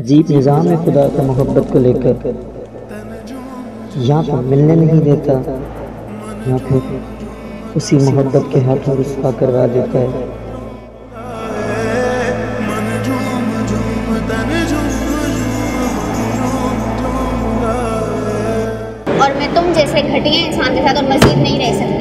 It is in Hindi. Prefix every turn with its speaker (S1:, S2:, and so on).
S1: अजीब निज़ाम है खुदा का मोहब्बत को लेकर, या तो मिलने नहीं देता या फिर उसी मोहब्बत के हाथों रुस्वा करवा देता है।
S2: और मैं तुम जैसे घटिया इंसान के साथ और मज़ीद नहीं रह सकती।